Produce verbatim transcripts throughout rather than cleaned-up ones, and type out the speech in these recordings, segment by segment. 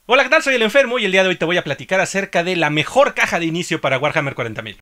Hola, ¿qué tal? Soy el Enfermo y el día de hoy te voy a platicar acerca de la mejor caja de inicio para Warhammer cuarenta mil.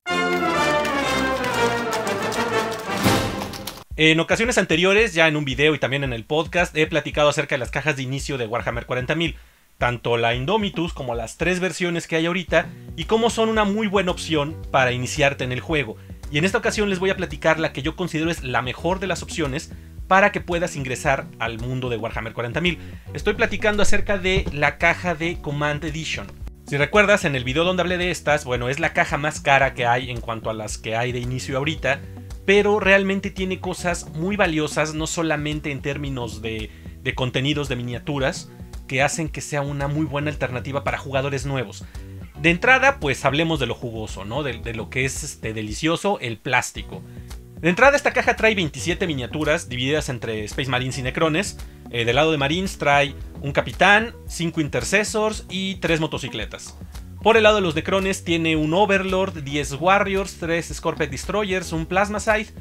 En ocasiones anteriores, ya en un video y también en el podcast, he platicado acerca de las cajas de inicio de Warhammer cuarenta mil. Tanto la Indomitus como las tres versiones que hay ahorita, y cómo son una muy buena opción para iniciarte en el juego. Y en esta ocasión les voy a platicar la que yo considero es la mejor de las opciones para que puedas ingresar al mundo de Warhammer cuarenta mil. Estoy platicando acerca de la caja de Command Edition. Si recuerdas, en el video donde hablé de estas, bueno, es la caja más cara que hay en cuanto a las que hay de inicio ahorita, pero realmente tiene cosas muy valiosas, no solamente en términos de, de contenidos de miniaturas, que hacen que sea una muy buena alternativa para jugadores nuevos. De entrada, pues hablemos de lo jugoso, ¿no? De, de lo que es este, delicioso, el plástico. De entrada, esta caja trae veintisiete miniaturas divididas entre Space Marines y Necrones. Eh, del lado de Marines trae un capitán, cinco Intercessors y tres motocicletas. Por el lado de los Necrones tiene un Overlord, diez Warriors, tres Scorped Destroyers, un Plasma Scythe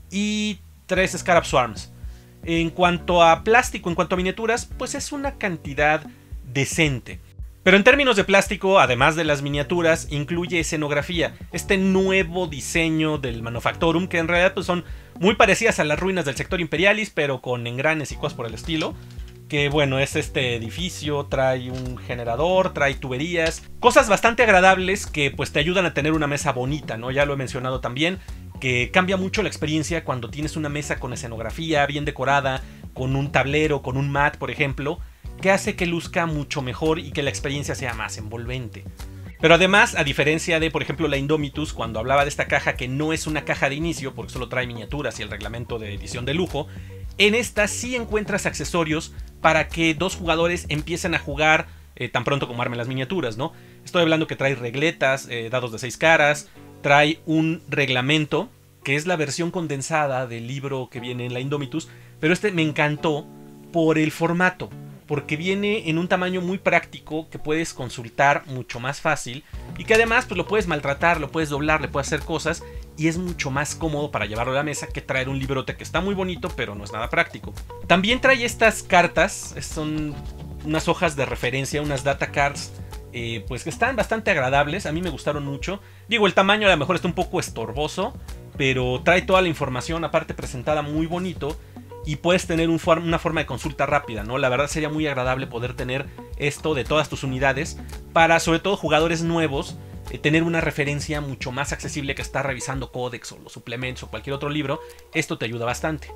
y tres Scarab Swarms. En cuanto a plástico, en cuanto a miniaturas, pues es una cantidad decente. Pero en términos de plástico, además de las miniaturas, incluye escenografía. Este nuevo diseño del Manufactorum, que en realidad pues, son muy parecidas a las ruinas del Sector Imperialis, pero con engranes y cosas por el estilo. Que bueno, es este edificio, trae un generador, trae tuberías. Cosas bastante agradables que pues te ayudan a tener una mesa bonita, ¿no? Ya lo he mencionado también, que cambia mucho la experiencia cuando tienes una mesa con escenografía bien decorada, con un tablero, con un mat, por ejemplo, que hace que luzca mucho mejor y que la experiencia sea más envolvente. Pero además, a diferencia de, por ejemplo, la Indomitus, cuando hablaba de esta caja que no es una caja de inicio porque solo trae miniaturas y el reglamento de edición de lujo, en esta sí encuentras accesorios para que dos jugadores empiecen a jugar eh, tan pronto como armen las miniaturas, ¿no? Estoy hablando que trae regletas, eh, dados de seis caras, trae un reglamento, que es la versión condensada del libro que viene en la Indomitus, pero este me encantó por el formato, porque viene en un tamaño muy práctico que puedes consultar mucho más fácil y que además pues lo puedes maltratar, lo puedes doblar, le puedes hacer cosas y es mucho más cómodo para llevarlo a la mesa que traer un librote que está muy bonito pero no es nada práctico. También trae estas cartas, son unas hojas de referencia, unas data cards eh, pues que están bastante agradables, a mí me gustaron mucho. Digo, el tamaño a lo mejor está un poco estorboso, pero trae toda la información aparte presentada muy bonito. Y puedes tener un for una forma de consulta rápida, ¿no? La verdad sería muy agradable poder tener esto de todas tus unidades para, sobre todo, jugadores nuevos, eh, tener una referencia mucho más accesible que estar revisando códex o los suplementos o cualquier otro libro. Esto te ayuda bastante.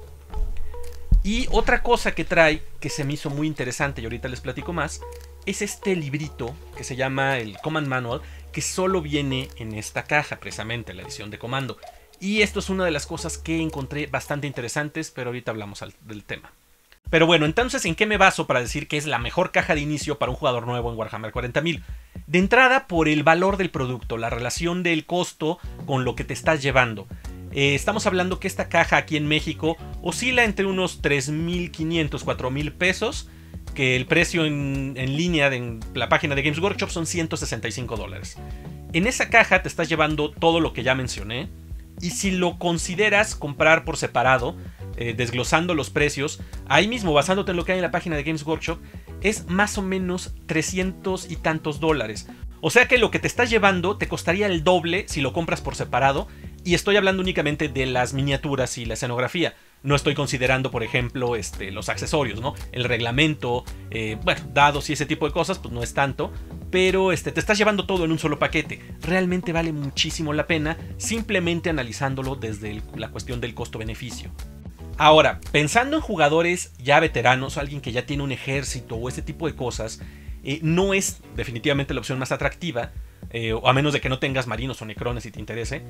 Y otra cosa que trae, que se me hizo muy interesante y ahorita les platico más, es este librito que se llama el Command Manual, que solo viene en esta caja, precisamente, la edición de comando. Y esto es una de las cosas que encontré bastante interesantes, pero ahorita hablamos al, del tema. Pero bueno, entonces, ¿en qué me baso para decir que es la mejor caja de inicio para un jugador nuevo en Warhammer cuarenta mil? De entrada, por el valor del producto, la relación del costo con lo que te estás llevando. Eh, estamos hablando que esta caja aquí en México oscila entre unos tres mil quinientos, cuatro mil pesos, que el precio en, en línea de en la página de Games Workshop son ciento sesenta y cinco dólares. En esa caja te estás llevando todo lo que ya mencioné. Y si lo consideras comprar por separado, eh, desglosando los precios, ahí mismo, basándote en lo que hay en la página de Games Workshop, es más o menos trescientos y tantos dólares. O sea que lo que te estás llevando te costaría el doble si lo compras por separado. Y estoy hablando únicamente de las miniaturas y la escenografía. No estoy considerando, por ejemplo, este, los accesorios, ¿no? El reglamento, eh, bueno, dados y ese tipo de cosas, pues no es tanto. Pero este, te estás llevando todo en un solo paquete. Realmente vale muchísimo la pena, simplemente analizándolo desde el, la cuestión del costo-beneficio. Ahora, pensando en jugadores ya veteranos, alguien que ya tiene un ejército o ese tipo de cosas, eh, no es definitivamente la opción más atractiva. Eh, a menos de que no tengas marinos o necrones si te interese,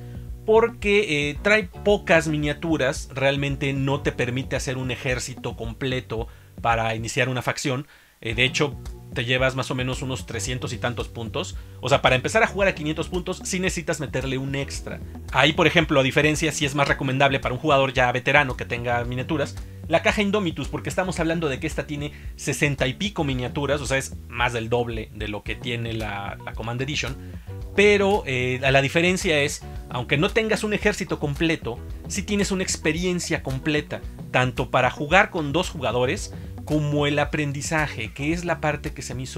porque eh, trae pocas miniaturas, realmente no te permite hacer un ejército completo para iniciar una facción. Eh, de hecho, te llevas más o menos unos trescientos y tantos puntos. O sea, para empezar a jugar a quinientos puntos sí necesitas meterle un extra. Ahí, por ejemplo, a diferencia, sí es más recomendable para un jugador ya veterano que tenga miniaturas, la caja Indomitus, porque estamos hablando de que esta tiene sesenta y pico miniaturas, o sea, es más del doble de lo que tiene la, la Command Edition. Pero eh, la diferencia es, aunque no tengas un ejército completo, sí tienes una experiencia completa, tanto para jugar con dos jugadores, como el aprendizaje, que es la parte que se me hizo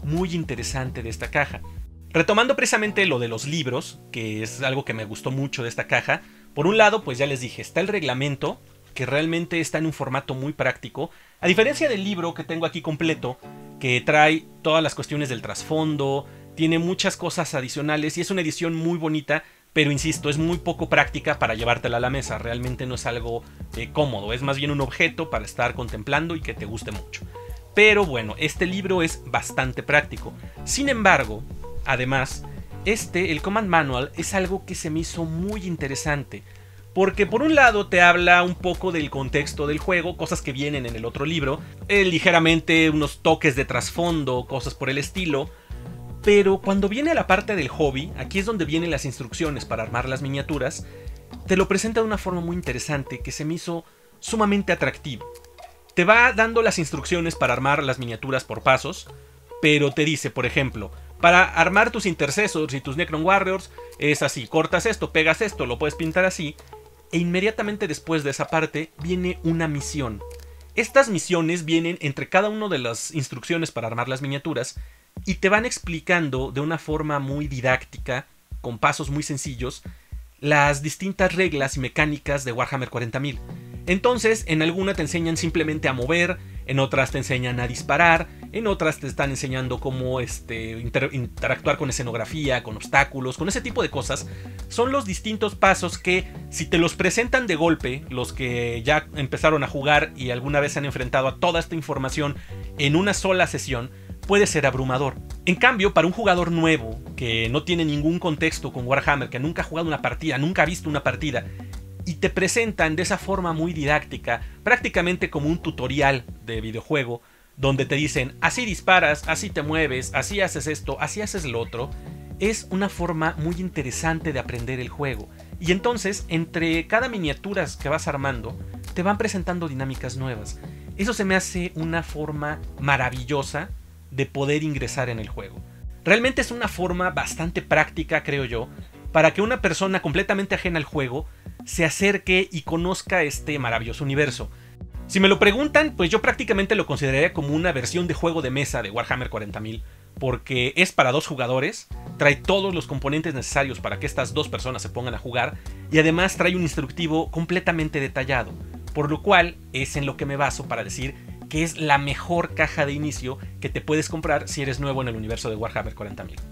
muy interesante de esta caja. Retomando precisamente lo de los libros, que es algo que me gustó mucho de esta caja, por un lado, pues ya les dije, está el reglamento, que realmente está en un formato muy práctico, a diferencia del libro que tengo aquí completo, que trae todas las cuestiones del trasfondo, tiene muchas cosas adicionales y es una edición muy bonita, pero insisto, es muy poco práctica para llevártela a la mesa, realmente no es algo eh, cómodo, es más bien un objeto para estar contemplando y que te guste mucho. Pero bueno, este libro es bastante práctico. Sin embargo, además, este, el Command Manual, es algo que se me hizo muy interesante. Porque por un lado te habla un poco del contexto del juego, cosas que vienen en el otro libro, eh, ligeramente unos toques de trasfondo, cosas por el estilo. Pero cuando viene a la parte del hobby, aquí es donde vienen las instrucciones para armar las miniaturas, te lo presenta de una forma muy interesante que se me hizo sumamente atractivo. Te va dando las instrucciones para armar las miniaturas por pasos, pero te dice, por ejemplo, para armar tus Intercessors y tus Necron Warriors es así, cortas esto, pegas esto, lo puedes pintar así, e inmediatamente después de esa parte viene una misión. Estas misiones vienen entre cada una de las instrucciones para armar las miniaturas y te van explicando de una forma muy didáctica, con pasos muy sencillos, las distintas reglas y mecánicas de Warhammer cuarenta mil. Entonces, en alguna te enseñan simplemente a mover, en otras te enseñan a disparar, en otras te están enseñando cómo este, inter interactuar con escenografía, con obstáculos, con ese tipo de cosas. Son los distintos pasos que, si te los presentan de golpe, los que ya empezaron a jugar y alguna vez se han enfrentado a toda esta información en una sola sesión, puede ser abrumador. En cambio, para un jugador nuevo, que no tiene ningún contexto con Warhammer, que nunca ha jugado una partida, nunca ha visto una partida, y te presentan de esa forma muy didáctica, prácticamente como un tutorial de videojuego, donde te dicen, así disparas, así te mueves, así haces esto, así haces lo otro, es una forma muy interesante de aprender el juego. Y entonces, entre cada miniatura que vas armando, te van presentando dinámicas nuevas. Eso se me hace una forma maravillosa de poder ingresar en el juego. Realmente es una forma bastante práctica, creo yo, para que una persona completamente ajena al juego se acerque y conozca este maravilloso universo. Si me lo preguntan, pues yo prácticamente lo consideraría como una versión de juego de mesa de Warhammer cuarenta mil, porque es para dos jugadores, trae todos los componentes necesarios para que estas dos personas se pongan a jugar, y además trae un instructivo completamente detallado, por lo cual es en lo que me baso para decir que es la mejor caja de inicio que te puedes comprar si eres nuevo en el universo de Warhammer cuarenta mil.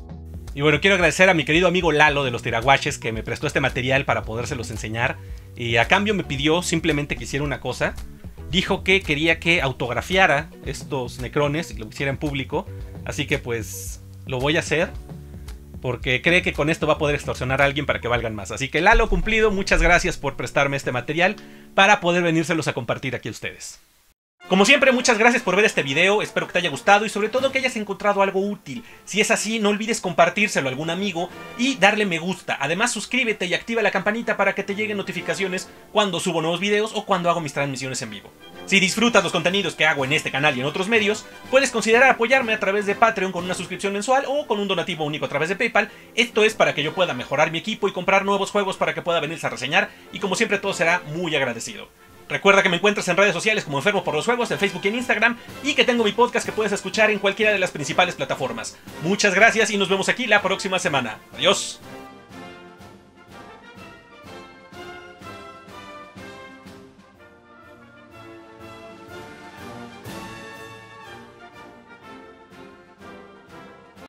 Y bueno, quiero agradecer a mi querido amigo Lalo de los Tiraguaches que me prestó este material para podérselos enseñar. Y a cambio me pidió simplemente que hiciera una cosa. Dijo que quería que autografiara estos necrones y lo hiciera en público. Así que pues lo voy a hacer, porque cree que con esto va a poder extorsionar a alguien para que valgan más. Así que Lalo, cumplido, muchas gracias por prestarme este material para poder venírselos a compartir aquí a ustedes. Como siempre, muchas gracias por ver este video, espero que te haya gustado y sobre todo que hayas encontrado algo útil. Si es así, no olvides compartírselo a algún amigo y darle me gusta. Además, suscríbete y activa la campanita para que te lleguen notificaciones cuando subo nuevos videos o cuando hago mis transmisiones en vivo. Si disfrutas los contenidos que hago en este canal y en otros medios, puedes considerar apoyarme a través de Patreon con una suscripción mensual o con un donativo único a través de PayPal. Esto es para que yo pueda mejorar mi equipo y comprar nuevos juegos para que pueda venirse a reseñar, y como siempre todo será muy agradecido. Recuerda que me encuentras en redes sociales como Enfermo por los Juegos, en Facebook y en Instagram, y que tengo mi podcast que puedes escuchar en cualquiera de las principales plataformas. Muchas gracias y nos vemos aquí la próxima semana. Adiós.